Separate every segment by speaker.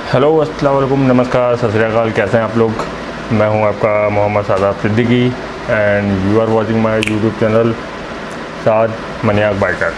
Speaker 1: Hello अस्सलाम वालेकुम, नमस्कार, सत श्री अकाल। कैसे हैं आप लोग? मैं हूं आपका Mohammad Siddiqui and you are watching my YouTube channel Shad maniac biker.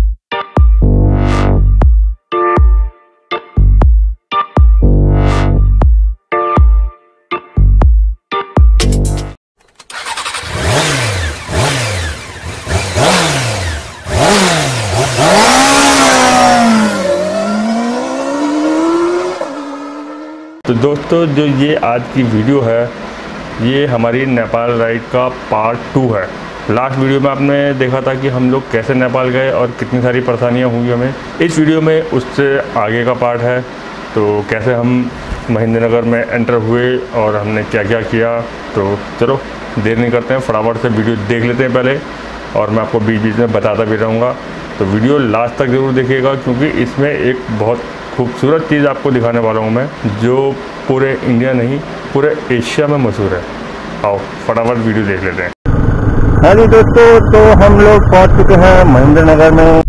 Speaker 1: तो दोस्तों, जो ये आज की वीडियो है ये हमारी नेपाल राइड का पार्ट 2 है। लास्ट वीडियो में आपने देखा था कि हम लोग कैसे नेपाल गए और कितनी सारी परेशानियां हुई हमें। इस वीडियो में उससे आगे का पार्ट है, तो कैसे हम महेंद्रनगर में एंटर हुए और हमने क्या क्या किया। तो चलो देर नहीं करते हैं, फटाफट से वीडियो देख लेते हैं पहले, और मैं आपको बीच बीच में बताता भी रहूँगा। तो वीडियो लास्ट तक ज़रूर देखिएगा, क्योंकि इसमें एक बहुत खूबसूरत चीज़ आपको दिखाने वाला हूँ मैं, जो पूरे इंडिया नहीं पूरे एशिया में मशहूर है। आओ फटाफट वीडियो देख लेते हैं।
Speaker 2: हाँ जी दोस्तों, तो हम लोग पहुँच चुके हैं महेंद्रनगर में,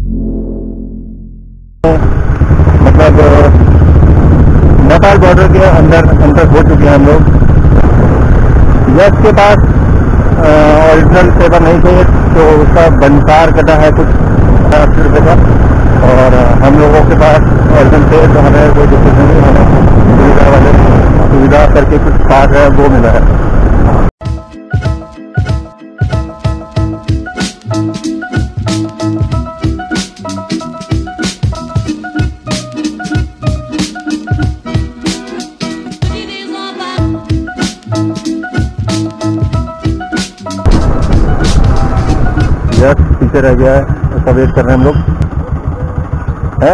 Speaker 2: मतलब नेपाल बॉर्डर के अंदर एंटर हो चुके हैं हम लोग। यश के पास ओरिजिनल पेपर नहीं थे, तो उसका बंसार कटा है कुछ 80 रुपये का, और हम लोगों के पास ओरिजिनल थे, तो हमें कोई दिक्कत नहीं, हमें सुविधा वाले सुविधा करके कुछ कार्ड है वो मिला है। यस पीछे रह गया है, उसका वेट कर रहे हैं हम लोग है।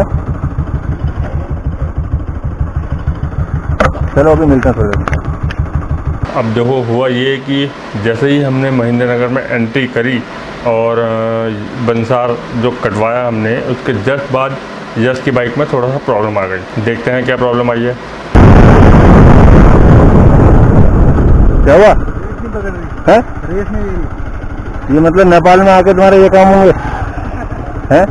Speaker 2: चलो अभी मिलते हैं थोड़ी।
Speaker 1: अब देखो, हुआ ये कि जैसे ही हमने महेंद्रनगर में एंट्री करी और बंसार जो कटवाया हमने, उसके जस्ट बाद यश की बाइक में थोड़ा सा प्रॉब्लम आ गई। देखते हैं क्या प्रॉब्लम आई है।
Speaker 2: क्या हुआ? है रेस नहीं, ये मतलब नेपाल में आके तुम्हारे ये काम होंगे हैं?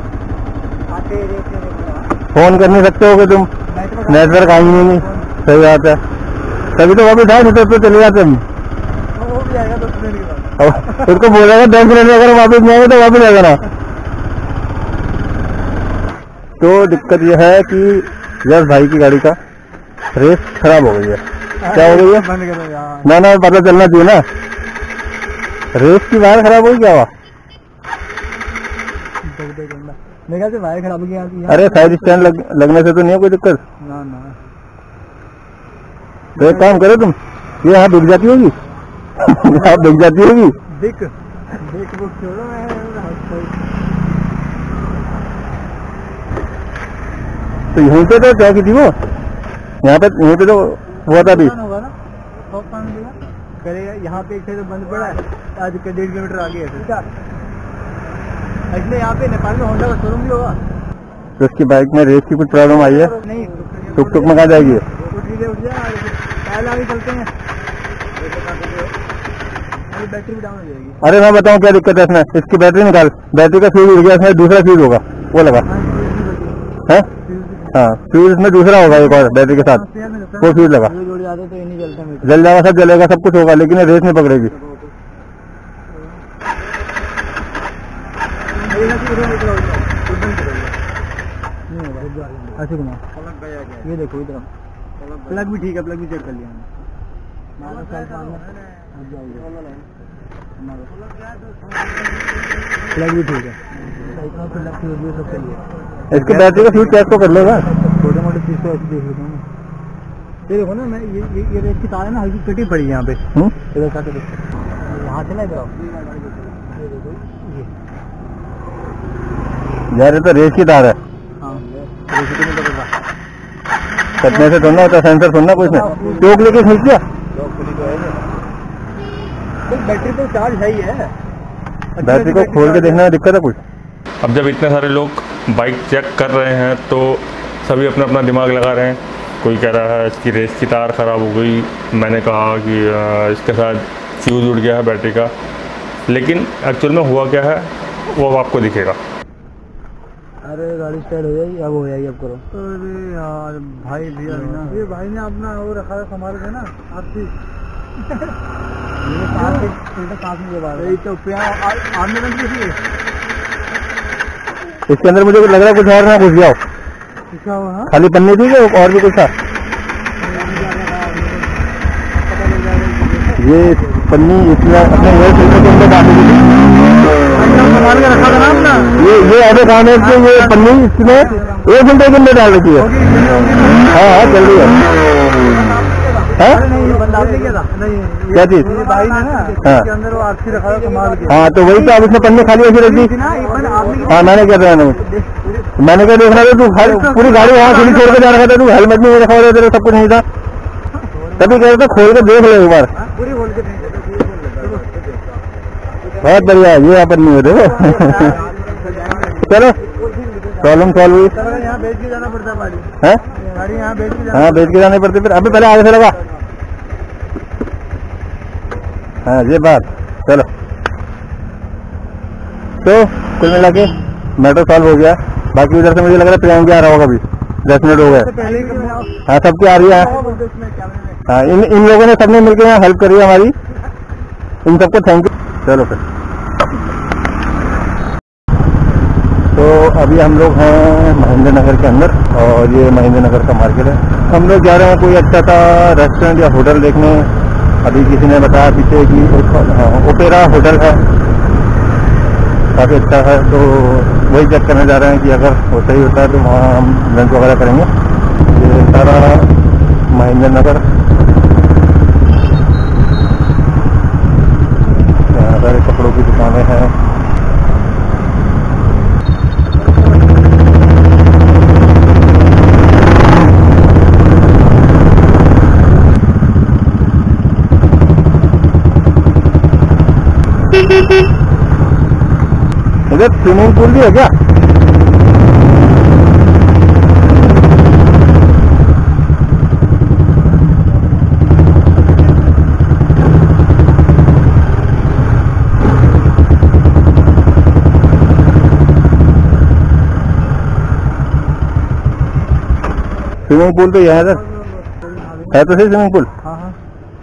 Speaker 2: फोन कर नहीं सकते हो कि तुम? नेटवर्क आई नहीं। सही बात है, तभी तो वापस आए तो चले जाते हम। उसको बोलेगा 10 मिनट में अगर वापस नहीं आएगा तो वापस आएगा ना। तो दिक्कत यह है कि यश भाई की गाड़ी का रेस खराब हो गई है। क्या हो गई है? ना पता चलना चाहिए ना। रेस की वायर खराब होगी, क्या हुआ? मेरे से वायर खराब हो गई। अरे साइड स्टैंड लगने से तो नहीं है कोई दिक्कत ना। तो एक काम करो तुम, ये यहाँ बिक जाती होगी यहाँ बिक जाती होगी। तो यहीं पे तो क्या की थी वो, यहाँ पे यहीं पे तो हुआ था अभी। करेगा यहाँ पे एक साइड बंद पड़ा है, आज 1.5 किलोमीटर आगे है। इसलिए यहाँ पे नेपाल में होंडा का शोरूम भी होगा। तो उसकी बाइक में रेस की कुछ प्रॉब्लम आई है? नहीं, टुक में कहाँ जाएगी? चलते हैं, बैटरी भी डाउन हो जाएगी। अरे मैं बताऊँ क्या दिक्कत है इसमें? इसकी बैटरी निकाल, बैटरी का फ्यूज उड़ गया, इसमें दूसरा फ्यूज होगा वो लगा है। हाँ, फ्यूज इसमें दूसरा होगा एक और बैटरी के साथ, वो फ्यूज लगा। जल जाएगा, सब जलेगा, सब कुछ होगा, लेकिन रेस नहीं पकड़ेगी। ये देखो इधर प्लग भी ठीक है, प्लग भी चेक कर लिया प्लग भी ठीक है। इसके बैटरी का फ्यूज चेक तो कर लेगा, छोटे मोटे चीज तो ऐसे देख लेता हूँ। ये देखो ना, मैं ये रेस की तार है ना, हल्की कटी पड़ी है यहाँ पे। इधर काटे देखो, यहाँ से ना इधर यार, ये तो रेस की तार है। हाँ, कटने से थोड़ा होता, सेंसर थोड़ा कुछ नहीं। चौक लेके खींच दिया, बैटरी तो चार्ज है ही है। बैटरी को खोल के देखने में दिक्कत है कुछ?
Speaker 1: अब जब इतने सारे लोग बाइक चेक कर रहे हैं तो सभी अपना अपना दिमाग लगा रहे हैं। कोई कह रहा है इसकी रेस की तार ख़राब हो गई, मैंने कहा कि इसके साथ फ्यूज़ उड़ गया है बैटरी का। लेकिन एक्चुअल में हुआ क्या है वो अब आपको दिखेगा।
Speaker 2: अरे गाड़ी स्टार्ट हो जाएगी, अब हो जाएगी, अब करो। अरे यार भाई भैया ना, ये भाई ने अपना वो रखा था संभाल के ना आपसी इसके अंदर मुझे लग रहा है कुछ और ना घुस जाओ। क्या हुआ? खाली पन्नी थी क्या और भी कुछ था? ये पन्नी इसमें अपने के अंदर डाली थी, संभाल के रखा था ना अपना। ये ऐसे काम है कि ये पन्नी इसमें 1 घंटे के अंदर डाल रखी है। हाँ हाँ चल रही है। क्या चीज? भाई ने ना इसके अंदर वो आरसी रखा था संभाल के। हाँ तो वही तो, अब इसमें पन्नी खाली ऐसी रख दी। हाँ मैंने क्या रहा मैंने क्या देख रहा था, तू पूरी गाड़ी वहाँ खुली छोड़ के जा रखा था, तू हेलमेट नहीं रखा हुआ था, सब कुछ नहीं था, तभी कह रहा था खोल के देख लो एक बार। बहुत बढ़िया, ये यहाँ पर नहीं होते। चलो प्रॉब्लम सॉल्व हुई। यहाँ बेच के जाना पड़ता है गाड़ी, यहाँ बेच के हाँ बेच के जाने पड़ते फिर। अभी पहले आगे से लगा। हाँ ये बात। चलो तो कुल मिला के मैटर सॉल्व हो गया। बाकी उधर से मुझे लग रहा है प्रियंका आ रहा होगा, अभी 10 मिनट हो गए। हाँ सबकी आ रही है। हाँ इन लोगों ने सबने मिलकर यहाँ हेल्प करी है हमारी, इन सबको थैंक यू। चलो फिर तो अभी हम लोग हैं महेंद्र नगर के अंदर, और ये महेंद्र नगर का मार्केट है। हम लोग जा रहे हैं कोई अच्छा सा रेस्टोरेंट या होटल देखने। अभी किसी ने बताया पीछे कि ओपेरा होटल है, काफ़ी अच्छा है, तो वही चेक करने जा रहे हैं कि अगर वो सही होता है तो वहाँ हम लंच वगैरह करेंगे। ये सारा महेंद्र नगर, यहाँ सारे कपड़ों की दुकानें हैं। इधर स्विमिंग पूल भी है क्या? स्विमिंग पूल तो यहाँ है तो सही स्विमिंग पूल। हाँ हाँ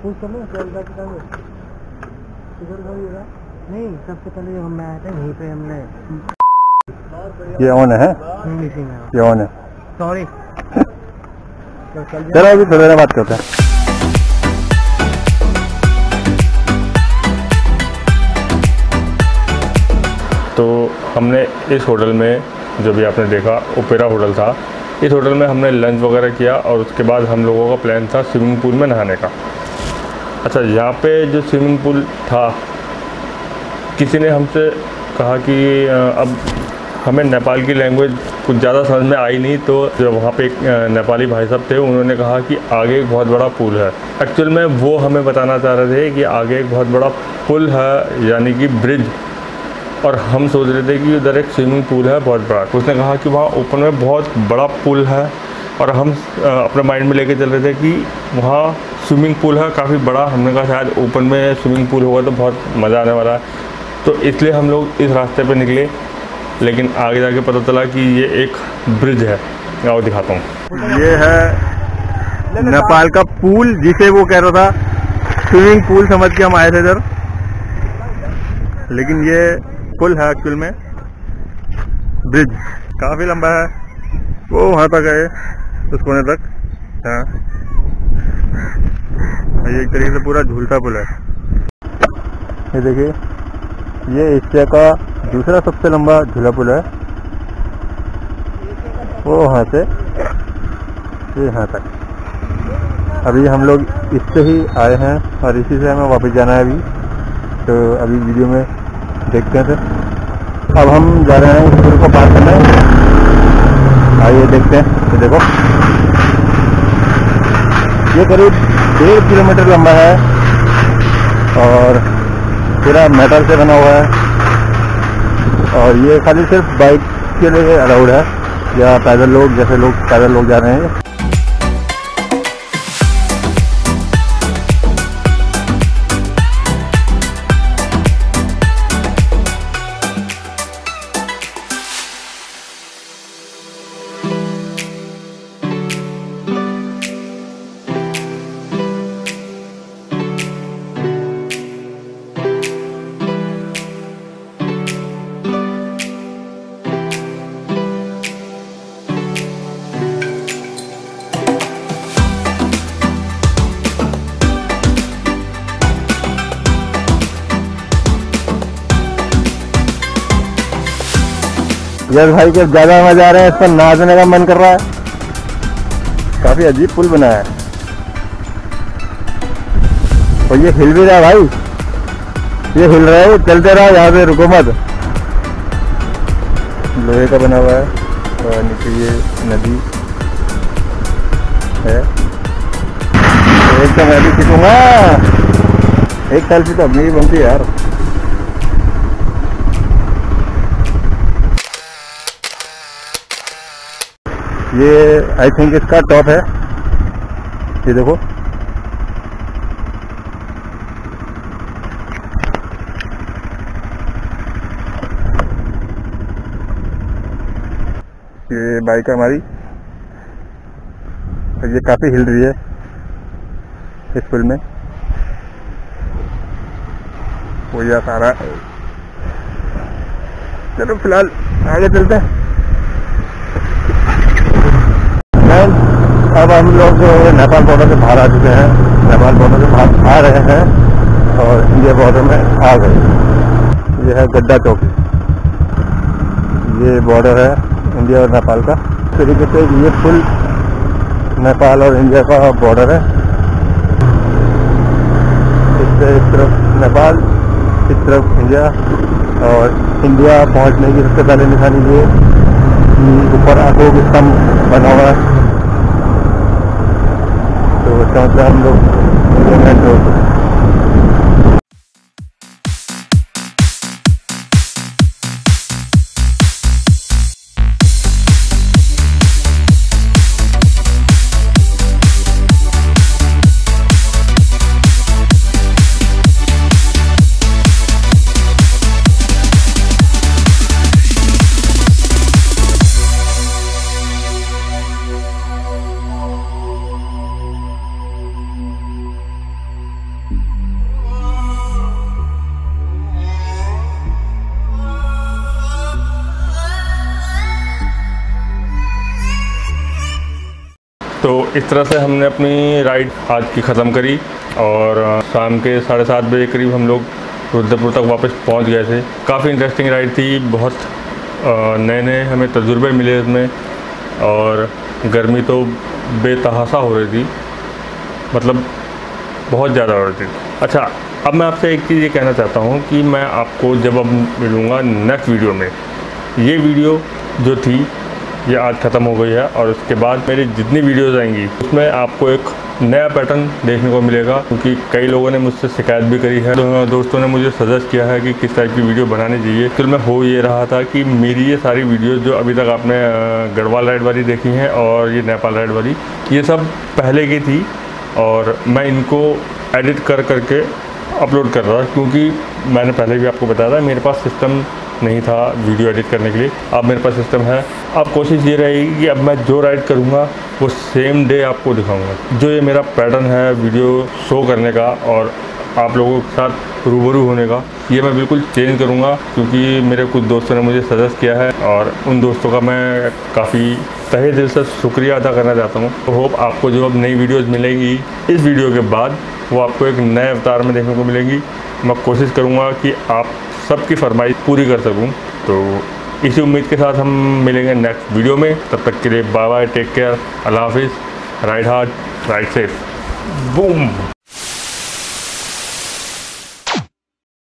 Speaker 2: नहीं, सबसे पहले हम आए थे वहीं पे, हमने ये ऑन है, ये ऑन है, सॉरी। चलो अभी थोड़ी देर बात करते हैं।
Speaker 1: तो हमने इस होटल में, जो भी आपने देखा ओपेरा होटल था, इस होटल में हमने लंच वगैरह किया और उसके बाद हम लोगों का प्लान था स्विमिंग पूल में नहाने का। अच्छा, यहाँ पे जो स्विमिंग पूल था, किसी ने हमसे कहा कि अब हमें नेपाल की लैंग्वेज कुछ ज़्यादा समझ में आई नहीं, तो जो वहाँ पे एक नेपाली भाई साहब थे, उन्होंने कहा कि आगे एक बहुत बड़ा पुल है। एक्चुअल में वो हमें बताना चाह रहे थे कि आगे एक बहुत बड़ा पुल है, यानी कि ब्रिज, और हम सोच रहे थे कि उधर एक स्विमिंग पूल है बहुत बड़ा। उसने कहा कि वहाँ ऊपर में बहुत बड़ा पुल है, और हम अपने माइंड में लेके चल रहे थे कि वहाँ स्विमिंग पूल है काफ़ी बड़ा। हमने कहा शायद ऊपर में स्विमिंग पूल होगा तो बहुत मज़ा आने वाला है, तो इसलिए हम लोग इस रास्ते पे निकले। लेकिन आगे जाके पता चला कि ये एक ब्रिज है। आओ दिखाता हूँ।
Speaker 2: ये है नेपाल का पुल, जिसे वो कह रहा था स्विमिंग पूल समझ के हम आए थे इधर, लेकिन ये पुल है एक्चुअल में ब्रिज। काफ़ी लंबा है, वो वहाँ तक है, उस कोने तक। हाँ, ये एक तरीके से पूरा झूलता पुल है। ये देखिए, ये एशिया का दूसरा सबसे लंबा झूला पुल है, वो वहाँ से ये यहाँ तक। अभी हम लोग इससे ही आए हैं और इसी से हमें वापस जाना है अभी, तो अभी वीडियो में देखते हैं सर। अब हम जा रहे हैं इस पुल को पार करने, आइए देखते हैं। तो देखो, ये करीब 1.5 किलोमीटर लंबा है और पूरा मेटल से बना हुआ है, और ये खाली सिर्फ बाइक के लिए अलाउड है, या पैदल लोग, जैसे लोग पैदल लोग जा रहे हैं। यस भाई के ज़्यादा मजा आ रहा है, इस पर नाचने का मन कर रहा है। काफ़ी अजीब पुल बना है और ये हिल भी रहा है भाई, ये हिल रहा है, चलते रहा, यहाँ पे रुको मत। लोहे का बना हुआ है और नीचे ये नदी है। एक तो मैं भी खींचूंगा, एक सेल्फी तो अपनी ही बनती है यार। ये आई थिंक इसका टॉप है, ये देखो। ये बाइक है हमारी, ये काफी हिल रही है इस पुल में। वो यह सारा, चलो फिलहाल आगे चलते हैं। अब हम लोग नेपाल बॉर्डर से बाहर आ चुके हैं, नेपाल बॉर्डर से बाहर आ रहे हैं और इंडिया बॉर्डर में आ गए। ये है गड्ढा चौकी, ये बॉर्डर है इंडिया और नेपाल का। इस तरीके से ये पुल नेपाल और इंडिया का बॉर्डर है। इससे इस तरफ नेपाल, इस तरफ इंडिया, और इंडिया पहुंचने की सबसे पहले निशानी ये ऊपर अशोक स्तंभ बना हुआ है, तो इसका मतलब हम लोग
Speaker 1: तो इस तरह से हमने अपनी राइड आज की ख़त्म करी और शाम के 7:30 बजे करीब हम लोग रुद्रपुर तक वापस पहुंच गए थे। काफ़ी इंटरेस्टिंग राइड थी, बहुत नए नए हमें तजुर्बे मिले इसमें, और गर्मी तो बेतहासा हो रही थी, मतलब बहुत ज़्यादा हो रही थी। अच्छा, अब मैं आपसे एक चीज़ ये कहना चाहता हूँ कि मैं आपको जब अब मिलूँगा नेक्स्ट वीडियो में, ये वीडियो जो थी ये आज ख़त्म हो गई है और उसके बाद मेरी जितनी वीडियोज़ आएंगी उसमें आपको एक नया पैटर्न देखने को मिलेगा, क्योंकि कई लोगों ने मुझसे शिकायत भी करी है, तो दोस्तों ने मुझे सजेस्ट किया है कि किस टाइप की वीडियो बनानी चाहिए। फिर मैं हो ये रहा था कि मेरी ये सारी वीडियो जो अभी तक आपने गढ़वाल राइड वाली देखी हैं और ये नेपाल राइड वाली, ये सब पहले की थी और मैं इनको एडिट कर करके अपलोड कर रहा था, क्योंकि मैंने पहले भी आपको बताया था मेरे पास सिस्टम नहीं था वीडियो एडिट करने के लिए। अब मेरे पास सिस्टम है। अब कोशिश ये रहेगी कि अब मैं जो राइड करूँगा वो सेम डे आपको दिखाऊंगा। जो ये मेरा पैटर्न है वीडियो शो करने का और आप लोगों के साथ रूबरू होने का, ये मैं बिल्कुल चेंज करूँगा, क्योंकि मेरे कुछ दोस्तों ने मुझे सजेस्ट किया है और उन दोस्तों का मैं काफ़ी तहे दिल से शुक्रिया अदा करना चाहता हूँ। तो होप आपको जो अब नई वीडियोज़ मिलेंगी इस वीडियो के बाद, वो आपको एक नए अवतार में देखने को मिलेंगी। मैं कोशिश करूँगा कि आप सबकी फरमाइश पूरी कर सकूं। तो इसी उम्मीद के साथ हम मिलेंगे नेक्स्ट वीडियो में। तब तक के लिए bye bye, take care, Allah हाफिज़, ride hard, ride safe, boom.